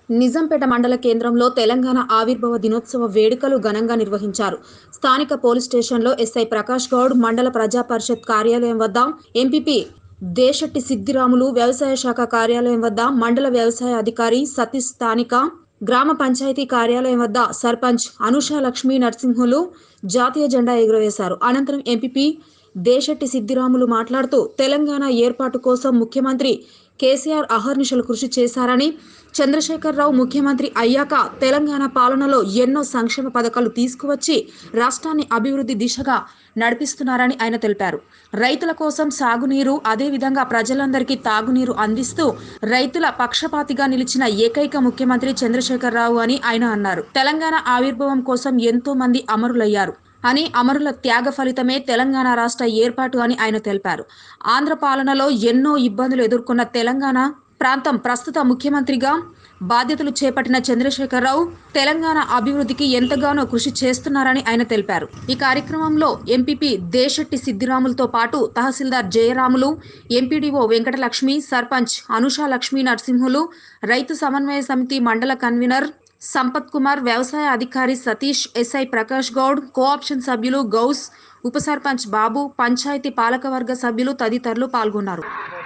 నిజాంపేట మండల కేంద్రంలో తెలంగాణ ఆవిర్భావ దినోత్సవ వేడుకలు ఘనంగా నిర్వహించారు. స్థానిక పోలీస్ స్టేషన్లో ఎస్ఐ ప్రకాష్ గౌడ్, మండల ప్రజా పరిషత్ కార్యాలయం వద్ద ఎంపీపీ దేశెట్టి సిద్దిరాములు, వ్యవసాయ శాఖ కార్యాలయం వద్ద మండల వ్యవసాయ అధికారి సతీష్, స్థానిక గ్రామ పంచాయతీ కార్యాలయం వద్ద సర్పంచ్ అనుష లక్ష్మీ నరసింహులు జాతీయ జెండా ఎగురవేశారు. అనంతరం ఎంపీపీ దేశెట్టి సిద్దిరాములు మాట్లాడుతూ తెలంగాణ ఏర్పాటు కోసం ముఖ్యమంత్రి కేసీఆర్ అహర్నిశలు కృషి చేశారని, చంద్రశేఖరరావు ముఖ్యమంత్రి అయ్యాక తెలంగాణ పాలనలో ఎన్నో సంక్షేమ పథకాలు తీసుకువచ్చి రాష్ట్రాన్ని అభివృద్ధి దిశగా నడిపిస్తున్నారని ఆయన తెలిపారు. రైతుల కోసం సాగునీరు, అదేవిధంగా ప్రజలందరికీ తాగునీరు అందిస్తూ రైతుల పక్షపాతిగా నిలిచిన ఏకైక ముఖ్యమంత్రి చంద్రశేఖరరావు అని ఆయన అన్నారు. తెలంగాణ ఆవిర్భావం కోసం ఎంతో మంది అమరులయ్యారు అని, అమరుల త్యాగ ఫలితమే తెలంగాణ రాష్ట్ర ఏర్పాటు అని ఆయన తెలిపారు. ఆంధ్ర పాలనలో ఎన్నో ఇబ్బందులు ఎదుర్కొన్న తెలంగాణ ప్రాంతం ప్రస్తుత ముఖ్యమంత్రిగా బాధ్యతలు చేపట్టిన చంద్రశేఖరరావు తెలంగాణ అభివృద్ధికి ఎంతగానో కృషి చేస్తున్నారని ఆయన తెలిపారు. ఈ కార్యక్రమంలో ఎంపీపీ దేశెట్టి సిద్దిరాములతో పాటు తహసీల్దార్ జయరాములు, ఎంపీడీఓ వెంకటలక్ష్మి, సర్పంచ్ అనుషా లక్ష్మీ నరసింహులు, రైతు సమన్వయ సమితి మండల కన్వీనర్ సంపత్ కుమార్, వ్యవసాయ అధికారి సతీష్, ఎస్ఐ ప్రకాష్ గౌడ్, కోఆప్షన్ సభ్యులు గౌస్, ఉప సర్పంచ్ బాబు, పంచాయతీ పాలకవర్గ సభ్యులు తదితరులు పాల్గొన్నారు.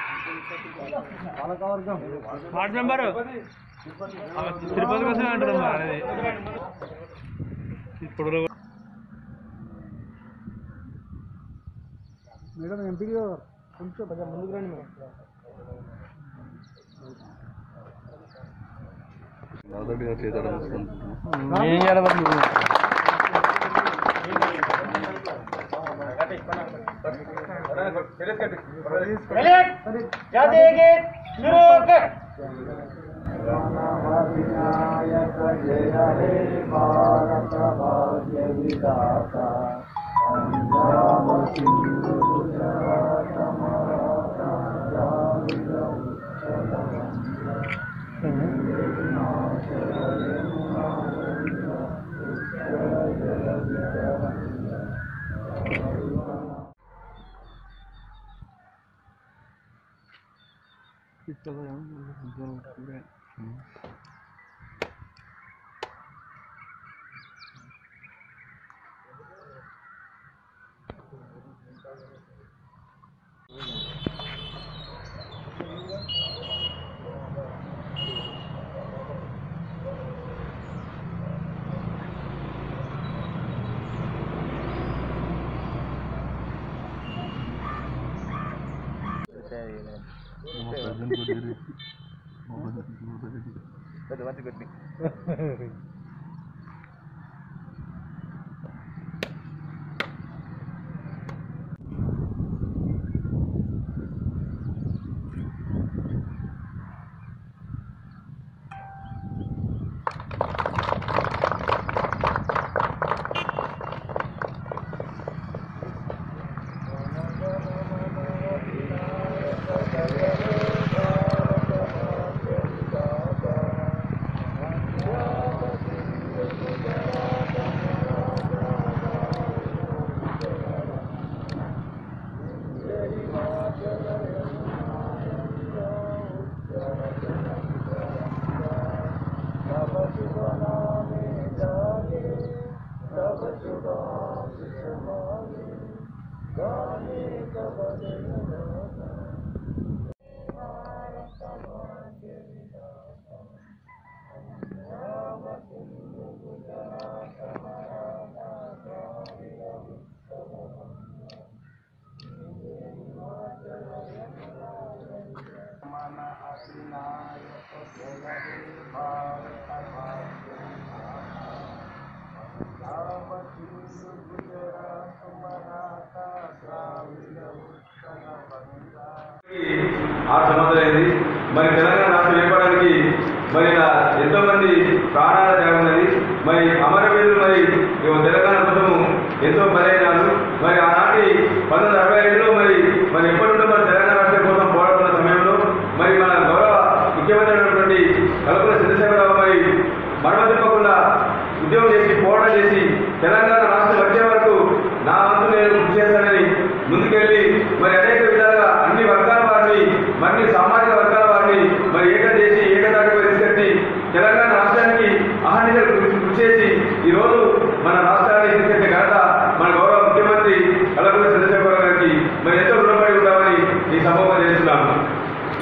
సమర్థమైంది. మరి తెలంగాణ రాష్ట్రం ఏర్పడడానికి మరి ఎంతో మంది ప్రాణాల త్యాగం ఉన్నది. మరి అమరవీరులు మరి తెలంగాణ కోసము ఎంతో బలైనారు. మరి ఆనాటి 1965లో మరి ఎప్పటి మరి తెలంగాణ రాష్ట్రం కోసం పోరాడుతున్న సమయంలో మరి మన గౌరవ ముఖ్యమంత్రి అయినటువంటి కల్వకుంట్ల చంద్రశేఖరరావు మరి మడమ తిప్పకుండా ఉద్యోగం చేసి పోరాటం చేసి తెలంగాణ రాష్ట్రం వచ్చే వరకు నా వంతు నేను కృషి చేస్తానని ముందుకెళ్ళి మరి అనేక విధాలుగా అన్ని వర్గాల వారిని, మరి సామాజిక వర్గాల వారిని మరి ఏకం చేసి ఏకతాటిపై తీసుకొచ్చి తెలంగాణ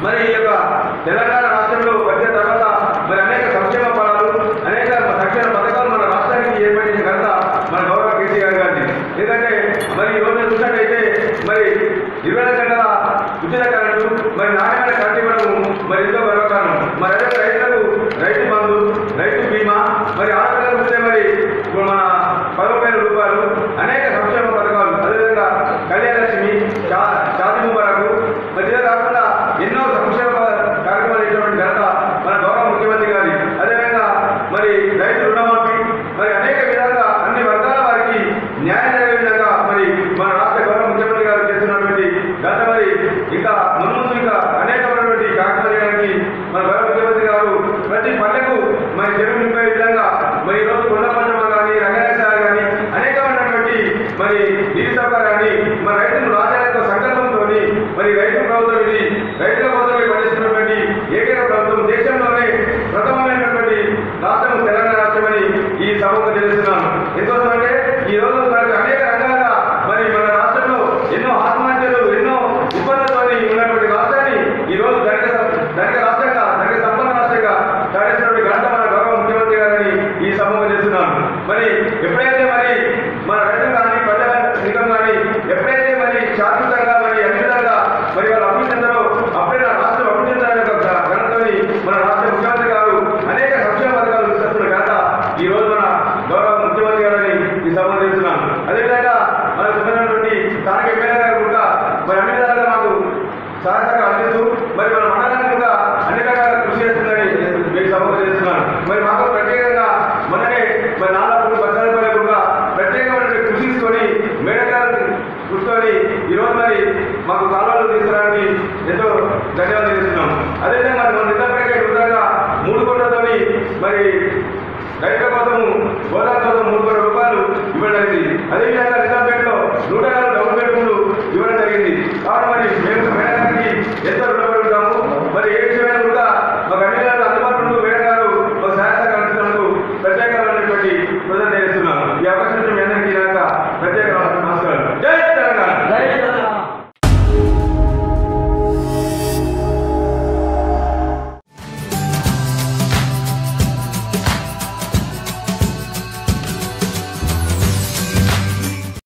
మరి ఈ యొక్క తెలంగాణ రాష్ట్రంలో వచ్చిన తర్వాత మరి అనేక సంక్షేమ ఫలాలు అనేక సంక్షేమ పథకాలు మన రాష్ట్రానికి ఏర్పడిన ఘనత మన గౌరవ కేసీఆర్ గారిని. ఎందుకంటే మరి ఈ రోజు చూసినట్టయితే మరి 24 గంటల ఉచిత కరెంటు మరి నాణ్యమైన కరెంటు ఇవ్వడం మరి ఎంతో గర్వకారణం. మరి అదే రైతులకు రైతు బంధు, రైతు బీమా, మరి ఆడపిల్లలకు వస్తే మరి మన 10,000 రూపాయలు అనేక సంక్షేమ పథకాలు, అదేవిధంగా కళ్యాణలక్ష్మి, షాదీ ముబారక్, మరి ఇదే కాకుండా ఎన్నో సంక్షేమ కార్యక్రమాలు ఇచ్చినటువంటి ఘనత మన గౌరవ ముఖ్యమంత్రి గారి. అదేవిధంగా మరి రైతు రుణమాఫీ, మరి అనేక విధాలుగా అన్ని వర్గాల వారికి న్యాయం జరిగే విధంగా మరి మన రాష్ట్ర గౌరవ ముఖ్యమంత్రి గారు చేస్తున్నటువంటి ఘనత మరి ఇంకా ముందు ఇంకా అనేకమైనటువంటి కార్యక్రమాలు చేయడానికి మన గౌరవ ముఖ్యమంత్రి గారు ప్రతి పల్లెకు మరి చెరువు నింపే విధంగా మరి ఈ రోజు కొండ పంచమ కానీ రంగనాథ కానీ అనేకమైనటువంటి మరి నీటి సౌకర్యాన్ని మన రైతులు రాజ్యాంగ సంకల్పంతో మరి రైతు ప్రభుత్వం ఇది రైతుల కోసమే పనిచేస్తున్నటువంటి ఏకైక ప్రభుత్వం, దేశంలోనే ప్రథమమైనటువంటి రాష్ట్రం తెలంగాణ రాష్ట్రమని ఈ సభకు తెలుస్తున్నాను. ఎందుకంటే ఈ రోజు మనకు అనేక రంగాలుగా మరి మన రాష్ట్రంలో ఎన్నో ఆత్మహత్యలు, ఎన్నో ఇబ్బందులతో ఉన్నటువంటి రాష్ట్రాన్ని ఈ రోజు ధనిక రాష్ట్రంగా, ధనిక సంపన్న రాష్ట్రంగా తయారైనటువంటి ఘనత మన గౌరవ ముఖ్యమంత్రి గారని ఈ సభకు చేస్తున్నాను. మరి ఎప్పుడైతే మరి మన రైతులు కానీ ప్రజా నిగం కానీ ఎప్పుడైతే మరి శాశ్వతంగా మరి అభివృద్ధిగా మరి వాళ్ళు అభివృద్ధి చెందారో అప్పుడే నా రాష్ట్రం అభివృద్ధి చెందాలనే ఘనతని మన రాష్ట్ర ముఖ్యమంత్రి గారు అనేక సంక్షేమ పథకాలు తీసుకొస్తున్న ఘనత ఈ రోజు మన గౌరవ ముఖ్యమంత్రి గారని ఈ సభను చేస్తున్నాను. అదేవిధంగా మన చెందినటువంటి స్థానిక ఎమ్మెల్యే గారు కూడా మరి అన్ని విధాలుగా మాకు సహకారం అందిస్తూ మరి మన మండలానికి కూడా అన్ని రకాల కృషి చేస్తుందని మీకు సభకు చేస్తున్నాను. మరి మాకు ప్రత్యేకంగా మననే మరి నాలుగు బస్సాలపల్లి కూడా ప్రత్యేకమైన కృషి తీసుకొని మేడగారు కూర్చొని ఈరోజు మరి మాకు కాలువలు తీసుకురావడానికి ఎంతో ధన్యవాదాలు చేస్తున్నాం. అదేవిధంగా మన నిజాంపేట విధంగా 3 కోట్లతోని మరి రైతుల కోసము గోదావరి కోసం 3 కోట్ల రూపాయలు ఇవ్వడం జరిగింది. అదేవిధంగా నిజాంపేటలో 140